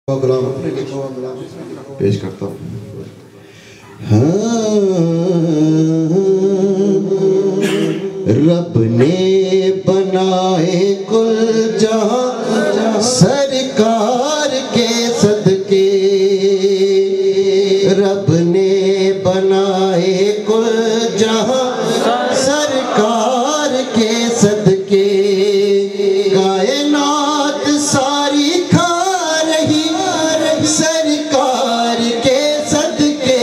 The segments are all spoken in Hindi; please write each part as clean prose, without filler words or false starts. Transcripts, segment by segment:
गुलाम अपने लिखा हुआ गुलाम पेश करता हूँ। रब ने बनाए कुल जहां सरकार के सदके, रब ने बनाए कुल जहां सरकार के सदके, कायनात सारी खा रही सरकार के सदके,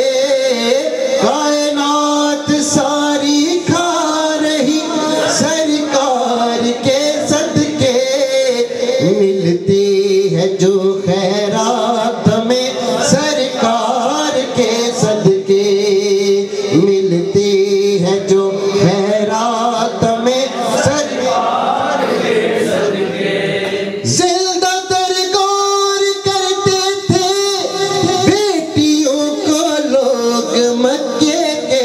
कायनात सारी खा रही सरकार के सदके, मिलती है जो खैरात में सरकार के सदके, मिलती है जो खैरात में सरकार के सदके। जिंदा दरगोर करते थे बेटियों को लोग मक्के के,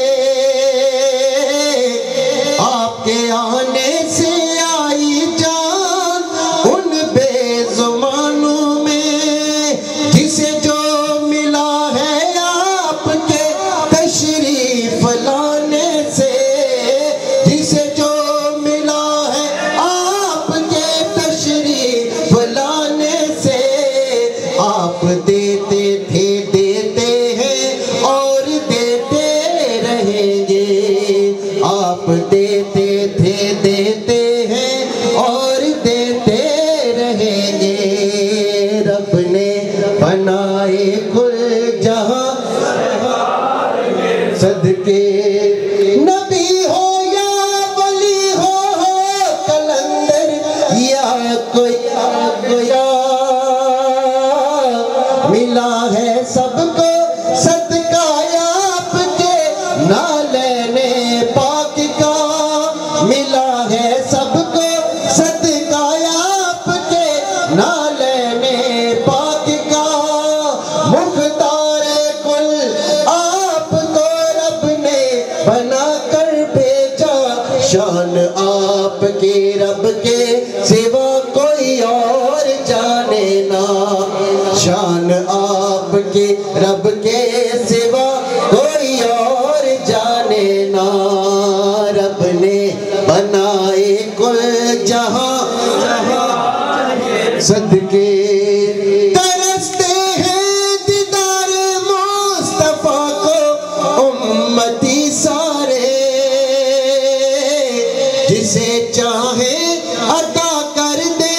आपके आने से आई जान उन बेजुबानों में, जिसे जो मिला है आपके तशरीफ लाने से, जिसे जो मिला है आपके तशरीफ लाने से, आप देते थे देते हैं और देते रहेंगे, आप देते थे देते हैं और देते रहेंगे। रब ने बनाए कुल जहां सदके, नबी हो या वली हो कलंदर या कोई मिला है सबको सदका आपके नालेने पाक का, मिला है सबको सदका आपके नालेने पाक का। मुख्तार कुल आपको रब ने बना कर भेजा, शान आपके रब के सिवा कोई और जाने ना, शान आपके रब के सिवा कोई और जाने ना। रब ने बनाए कुल जहां सदके, तरसते हैं दीदार मुस्तफा को उम्मती सारे, जिसे चाहे अता कर दे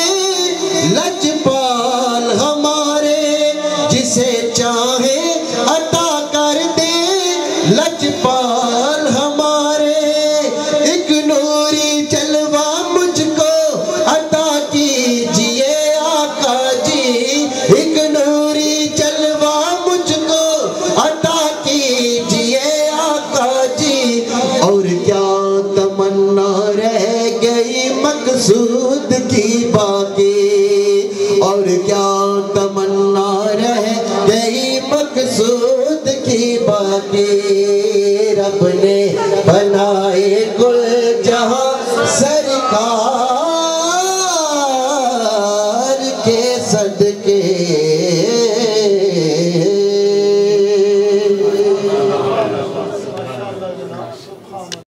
लजपाल हमारे, जिसे चाहे अता कर दे लजपाल हमारे। एक नूरी जलवा मुझको अता कीजिए आका जी, एक नूरी जलवा मुझको अता कीजिए आका जी। और क्या तमन्ना रह गई मकसूद की बाकी, और क्या तमन्ना रह गई मकसूद की बाकी। रब ने बनाए कुल जहां सरकार